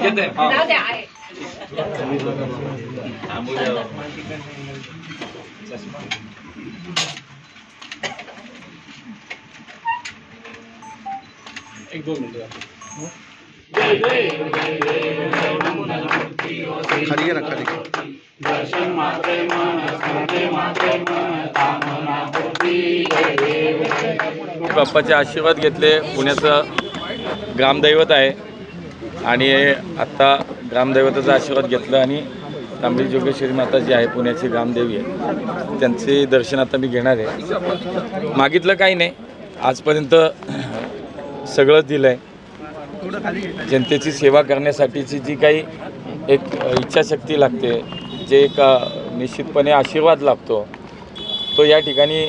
शक्यता आहे एक 2 मिनिट खाली ना खाली बाप्पाचे आशीर्वाद घेतले. पुण्याचं ग्रामदैवत आहे आणि आत्ता ग्रामदैवताचा आशीर्वाद घेतला आणि तांबडी जोगेश्वरी माता जी आहे पुण्याची ग्रामदेवी आहे त्यांचे दर्शन आता मी घेणार आहे. मागितलं काही नाही, आजपर्यंत सगळंच दिलं आहे. जनतेची सेवा करण्यासाठीची जी काही एक इच्छाशक्ती लागते, जे एक निश्चितपणे आशीर्वाद लागतो तो या ठिकाणी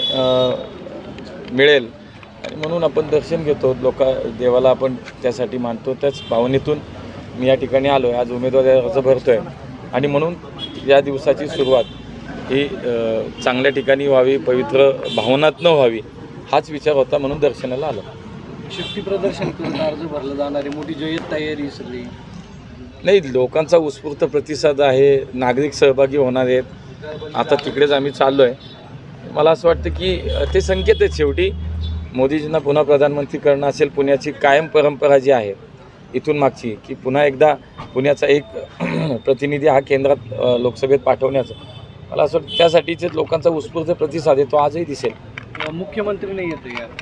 मिळेल आणि म्हणून आपण दर्शन घेतो. देवाला आपण त्यासाठी मानतो. त्याच भावनेतून मी या ठिकाणी आलो आहे. आज उमेदवारी अर्ज भरतो आहे आणि म्हणून या दिवसाची सुरुवात ही चांगल्या ठिकाणी व्हावी, पवित्र भावनातनं व्हावी हाच विचार होता, म्हणून दर्शनाला आलो. शक्ती प्रदर्शन करून अर्ज भरला जाणार आहे, मोठी जय्यत तयारी सगळी. नाही, लोकांचा उत्स्फूर्त प्रतिसाद आहे, नागरिक सहभागी होणार आहेत. आता तिकडेच आम्ही चाललो आहे. मला असं वाटतं की ते संकेत आहेत शेवटी. मोदीजींना पुन्हा प्रधानमंत्री करणं असेल, पुण्याची कायम परंपरा जी आहे इथून मागची, की पुन्हा एकदा पुण्याचा एक प्रतिनिधी हा केंद्रात लोकसभेत पाठवण्याचं, मला असं वाटतं त्यासाठीच लोकांचा उत्स्फूर्त प्रतिसाद आहे, तो आजही दिसेल. मुख्यमंत्री नाही येत यार.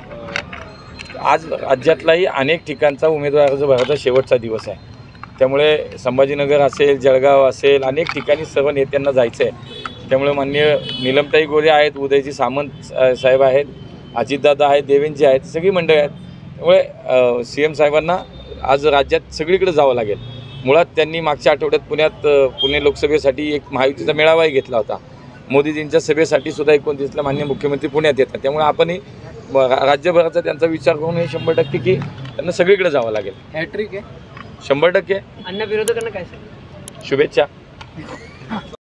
आज राज्यातलाही अनेक ठिकाणचा उमेदवार अर्ज भरायचा शेवटचा दिवस आहे. त्यामुळे संभाजीनगर असेल, जळगाव असेल, अनेक ठिकाणी सर्व नेत्यांना जायचं आहे. त्यामुळे माननीय नीलमताई गोरे आहेत, उदयजी सामंत साहेब आहेत, अजितदादा आहेत, देवेंद्रजी आहेत, सगळी मंडळी आहेत. त्यामुळे CM साहेबांना आज राज्यात सगळीकडे जावं लागेल. मुळात त्यांनी मागच्या आठवड्यात पुणे लोकसभेसाठी एक महायुतीचा मेळावाही घेतला होता. मोदीजींच्या सभेसाठी सुद्धा 29ला माननीय मुख्यमंत्री पुण्यात येतात. त्यामुळे आपणही राज्यभराचा त्यांचा विचार करून हे 100% की त्यांना सगळीकडे जावं लागेल. हॅट्रिक आहे 100%. अण्णा विरोधकांना काय सांगितलं? शुभेच्छा.